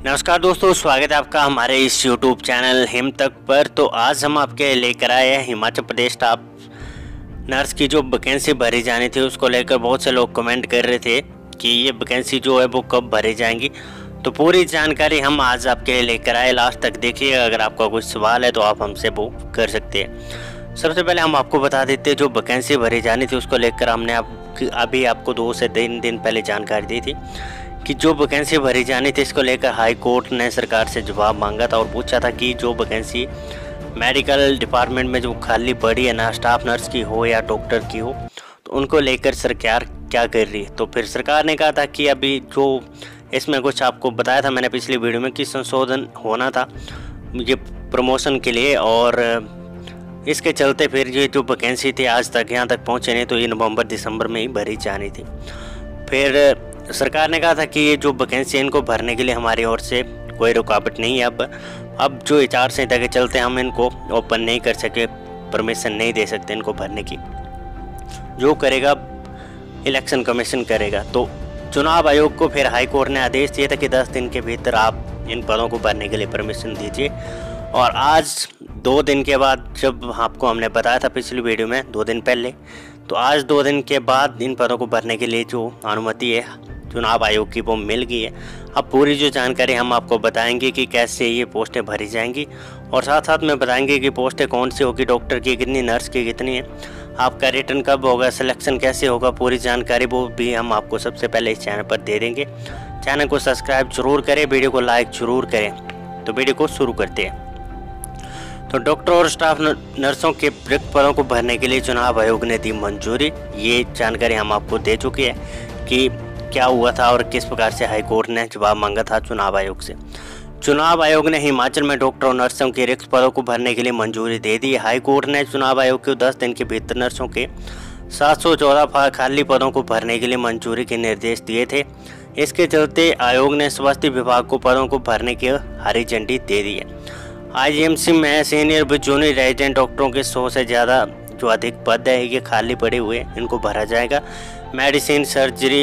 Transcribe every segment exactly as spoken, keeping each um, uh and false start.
नमस्कार दोस्तों, स्वागत है आपका हमारे इस यूट्यूब चैनल हिम तक पर। तो आज हम आपके लेकर आए हैं हिमाचल प्रदेश स्टाफ नर्स की जो वैकेंसी भरी जानी थी उसको लेकर बहुत से लोग कमेंट कर रहे थे कि ये वैकेंसी जो है वो कब भरी जाएंगी। तो पूरी जानकारी हम आज आपके लिए लेकर आए, लास्ट तक देखिए। अगर आपका कोई सवाल है तो आप हमसे वो कर सकते हैं। सबसे पहले हम आपको बता देते हैं जो वैकेंसी भरी जानी थी उसको लेकर हमने आप अभी आपको दो से तीन दिन पहले जानकारी दी थी कि जो वैकेंसी भरी जानी थी इसको लेकर हाई कोर्ट ने सरकार से जवाब मांगा था और पूछा था कि जो वैकेंसी मेडिकल डिपार्टमेंट में जो खाली पड़ी है ना, स्टाफ नर्स की हो या डॉक्टर की हो, तो उनको लेकर सरकार क्या कर रही है। तो फिर सरकार ने कहा था कि अभी जो इसमें कुछ आपको बताया था मैंने पिछली वीडियो में कि संशोधन होना था ये प्रमोशन के लिए, और इसके चलते फिर ये जो वैकेंसी थी आज तक यहाँ तक पहुँचे नहीं, तो ये नवंबर दिसंबर में ही भरी जानी थी। फिर सरकार ने कहा था कि ये जो वैकेंसी इनको भरने के लिए हमारी ओर से कोई रुकावट नहीं है। अब अब जो आचार संहिता के चलते हम इनको ओपन नहीं कर सके, परमिशन नहीं दे सकते इनको भरने की। जो करेगा इलेक्शन कमीशन करेगा। तो चुनाव आयोग को फिर हाई कोर्ट ने आदेश दिया था कि दस दिन के भीतर आप इन पदों को भरने के लिए परमिशन दीजिए। और आज दो दिन के बाद, जब आपको हमने बताया था पिछली वीडियो में दो दिन पहले, तो आज दो दिन के बाद इन पदों को भरने के लिए जो अनुमति है चुनाव आयोग की वो मिल गई है। अब पूरी जो जानकारी हम आपको बताएंगे कि कैसे ये पोस्टें भरी जाएंगी, और साथ साथ में बताएंगे कि पोस्टें कौन सी होगी, डॉक्टर की कितनी, नर्स की कितनी है, आपका रिटर्न कब होगा, सिलेक्शन कैसे होगा, पूरी जानकारी वो भी हम आपको सबसे पहले इस चैनल पर दे देंगे। चैनल को सब्सक्राइब जरूर करें, वीडियो को लाइक जरूर करें। तो वीडियो को शुरू करते हैं। तो डॉक्टर और स्टाफ नर्सों के रिक्त पदों को भरने के लिए चुनाव आयोग ने दी मंजूरी। ये जानकारी हम आपको दे चुके हैं कि क्या हुआ था और किस प्रकार से हाई कोर्ट ने जवाब मांगा था चुनाव आयोग से। चुनाव आयोग ने हिमाचल में डॉक्टर और नर्सों के रिक्त पदों को भरने के लिए मंजूरी दे दी। हाई कोर्ट ने चुनाव आयोग को दस दिन के भीतर नर्सों के सात सौ चौदह खाली पदों को भरने के लिए मंजूरी के निर्देश दिए थे। इसके चलते आयोग ने स्वास्थ्य विभाग को पदों को भरने की हरी झंडी दे दी है। आईएमसी में सीनियर व जूनियर रेजिडेंट डॉक्टरों के सौ से ज़्यादा जो अधिक पद है ये खाली पड़े हुए, इनको भरा जाएगा। मेडिसिन, सर्जरी,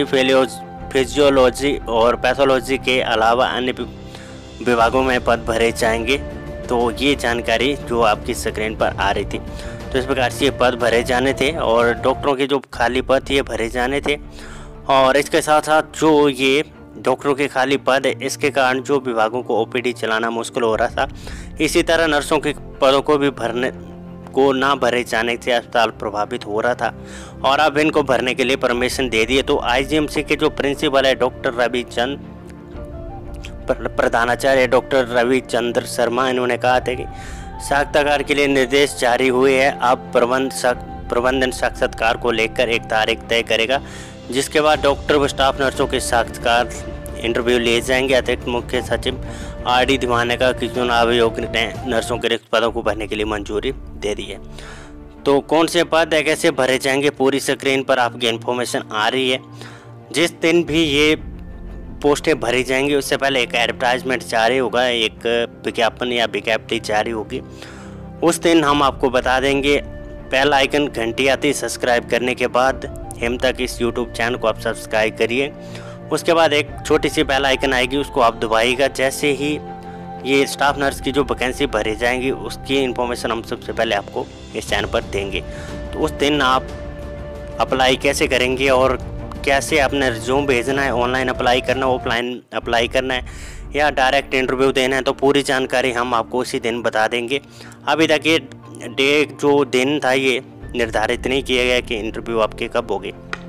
फिजियोलॉजी और पैथोलॉजी के अलावा अन्य विभागों में पद भरे जाएंगे। तो ये जानकारी जो आपकी स्क्रीन पर आ रही थी, तो इस प्रकार से ये पद भरे जाने थे और डॉक्टरों के जो खाली पद ये भरे जाने थे। और इसके साथ साथ जो ये डॉक्टरों के खाली पद है, इसके कारण जो विभागों को ओपीडी चलाना मुश्किल हो रहा था, इसी तरह नर्सों के पदों को भी भरने को ना भरे जाने से अस्पताल प्रभावित हो रहा था, और अब इनको भरने के लिए परमिशन दे दिए। तो आईजीएमसी के जो प्रिंसिपल है डॉक्टर रविचंद प्रधानाचार्य डॉक्टर रविचंद्र शर्मा, इन्होंने कहा था कि साक्षात्कार के लिए निर्देश जारी हुए हैं। अब प्रबंध प्रबंधन साक्षात्कार को लेकर एक तारीख तय करेगा, जिसके बाद डॉक्टर व स्टाफ नर्सों के साक्षात्कार इंटरव्यू लिए जाएंगे। अतिरिक्त मुख्य सचिव आर डी धीमान ने कहा कि चुनाव आयोग ने नर्सों के रिक्त पदों को भरने के लिए मंजूरी दे दी है। तो कौन से पद है, कैसे भरे जाएंगे, पूरी स्क्रीन पर आपकी इन्फॉर्मेशन आ रही है। जिस दिन भी ये पोस्टें भरी जाएंगी उससे पहले एक एडवर्टाइजमेंट जारी होगा, एक विज्ञापन या विज्ञप्ति जारी होगी। उस दिन हम आपको बता देंगे। पहला आइकन घंटी आती, सब्सक्राइब करने के बाद हिम तक इस यूट्यूब चैनल को आप सब्सक्राइब करिए। उसके बाद एक छोटी सी बेल आइकन आएगी, उसको आप दबाइएगा। जैसे ही ये स्टाफ नर्स की जो वैकेंसी भरी जाएंगी उसकी इन्फॉर्मेशन हम सबसे पहले आपको इस चैनल पर देंगे। तो उस दिन आप अप्लाई कैसे करेंगे और कैसे अपना रिज्यूम भेजना है, ऑनलाइन अप्लाई करना, ऑफलाइन अप्लाई करना है या डायरेक्ट इंटरव्यू देना है, तो पूरी जानकारी हम आपको उसी दिन बता देंगे। अभी तक ये डे जो दिन था ये निर्धारित नहीं किया गया कि इंटरव्यू आपके कब होगे।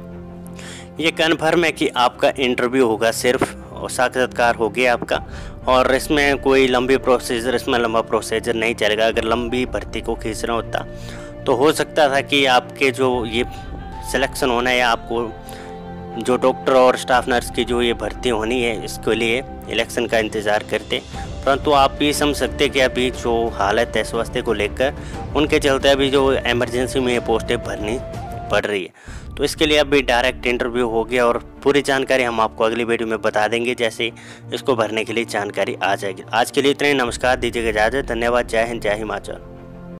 ये कन्फर्म है कि आपका इंटरव्यू होगा सिर्फ, और साक्षात्कार हो गया आपका, और इसमें कोई लंबी प्रोसीजर इसमें लंबा प्रोसीजर नहीं चलेगा। अगर लंबी भर्ती को खींचना होता तो हो सकता था कि आपके जो ये सिलेक्शन होना है या आपको जो डॉक्टर और स्टाफ नर्स की जो ये भर्ती होनी है इसके लिए इलेक्शन का इंतज़ार करते, परंतु आप ये समझ सकते कि अभी जो हालत है स्वास्थ्य को लेकर, उनके चलते अभी जो इमरजेंसी में ये पोस्टें भरनी पड़ रही है। तो इसके लिए अभी डायरेक्ट इंटरव्यू हो गया, और पूरी जानकारी हम आपको अगली वीडियो में बता देंगे जैसे इसको भरने के लिए जानकारी आ जाएगी। आज के लिए इतने, नमस्कार, दीजिएगा इजाज़त। धन्यवाद। जय हिंद, जय हिमाचल।